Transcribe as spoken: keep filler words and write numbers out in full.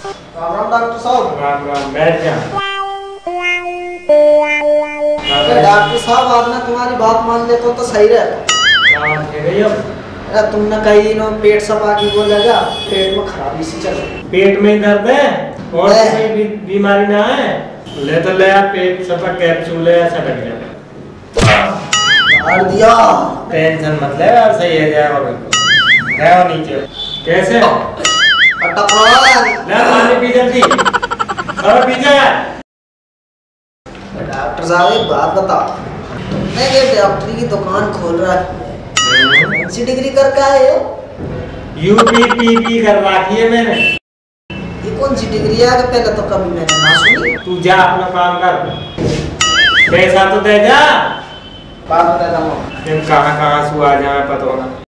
Ram Ram doctor साहब। राम राम, बैठ जा। डॉक्टर साहब आज ना तुम्हारी बात मान ले तो तो सही रहे। अरे तुमने कही नो पेट सफा की बोला जा, पेट में खराबी सी चल रही। पेट में दर्द है और कोई भी बीमारी ना है, ले तो ले पेट सफा कैप्सूल है, ऐसा लग गया मार दिया। टेंशन मत ले यार, सही है जाएगा बिल्कुल। है वो नीचे कैसे अटक ले पानी पी जल्दी और पी जा। डॉक्टर साहब एक बात बता, तुमने ये डॉक्टरी की दुकान खोल रहा है, कौन सी डिग्री करके आए हो? यूपीपीपी कर रखी है मैंने। ये कौन सी डिग्री है? पहले तो कभी मैंने ना सुनी। तू जा अपना काम कर, पैसा तो दे जा। बात बता दो कहाँ कहाँ से आ जाए पता होना।